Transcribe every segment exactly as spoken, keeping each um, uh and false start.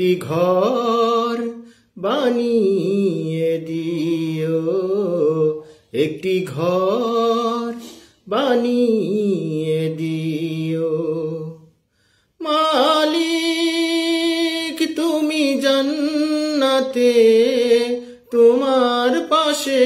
একটি ঘর বানিয়ে দিও, একটি ঘর বানিয়ে দিও। মালিক তুমি জান্নাতে, তোমার পাশে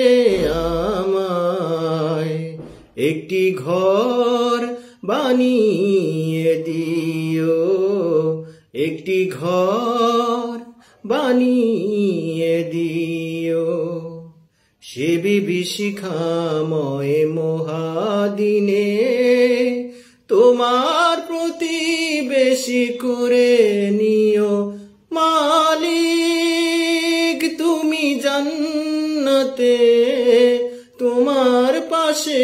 আমায় একটি ঘর বানিয়ে দিও, একটি ঘর বানিয়ে দিও। সে বিভীষিকাময় মহাদিনে তোমার প্রতিবেশী করে নিও। মালিক তুমি জান্নাতে, তোমার পাশে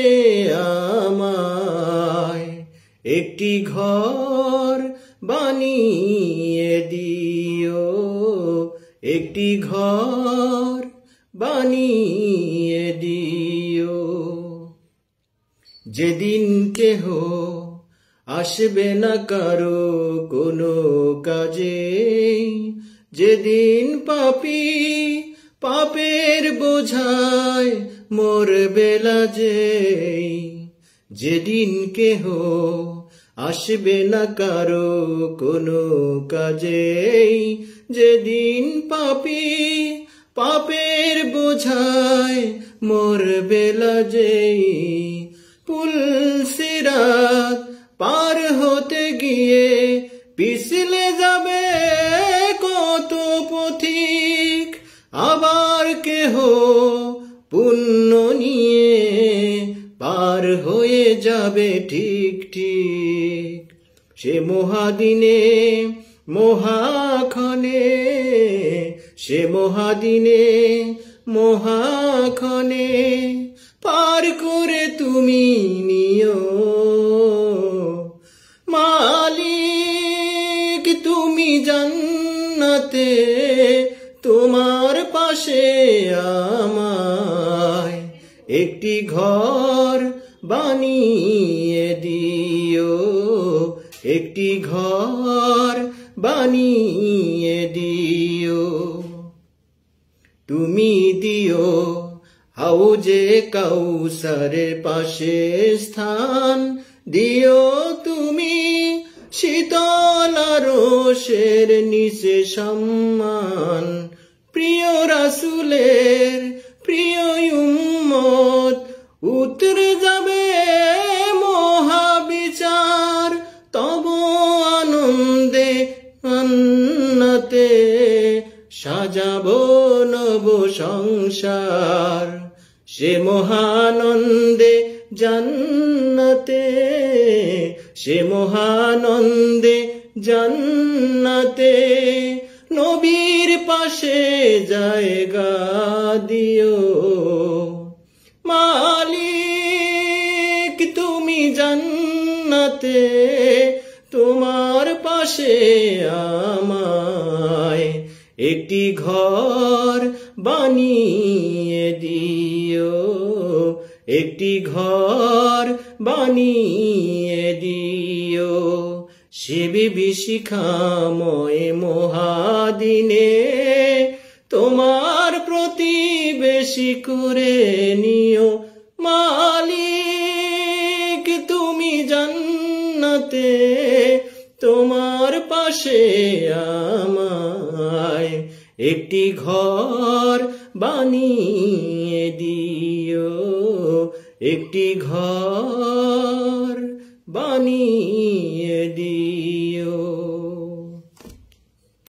আমায় একটি ঘর বানিয়ে দিও, একটি ঘর বানিয়ে দিও। যেদিন কেহ আসবে না কারো কোনো কাজে, যেদিন পাপী পাপের বোঝায় মরবে লাজে, যেদিন কেহ আসবে না কারো কোনো কাজে, যেদিন পাপী পাপের বোঝায় মরবে লাজে। পুলসিরাত পার হতে গিয়ে পিছলে যাবে কত পথিক, আবার কেহ পুণ্য নিয়ে পার হয়ে যাবে ঠিক ঠিক। সে মহাদিনে মহাক্ষণে, সে মহাদিনে মহাক্ষণে পার করে তুমি নিও। মালিক তুমি জান্নাতে, তোমার পাশে আমায় একটি ঘর বানিয়ে দিও, একটি ঘর বানিয়ে দিও। তুমি দিও হাউজে কাউসারের পাশে স্থান, দিও তুমি শীতল আরশের নিচে সম্মান। প্রিয় রাসূলের প্রিয় উম্মত উতরে যাবে মহাবিচার, তব আনন্দে জান্নাতে সাজাবো নব সংসার। সে মহানন্দে জান্নাতে, সে মহানন্দে জান্নাতে নবীর পাশে জায়গা দিও। মালিক তুমি জান্নাতে, তোমার পাশে আমায় একটি ঘর বানিয়ে দিও, একটি ঘর বানিয়ে দিও। সে বিভীষিকাময় মহাদিনে তোমার প্রতিবেশী করে নিও। মালিক তুমি জান্নাতে, তোমার পাশে আমায় একটি ঘর বানিয়ে দিও, একটি ঘর বানিয়ে দিও।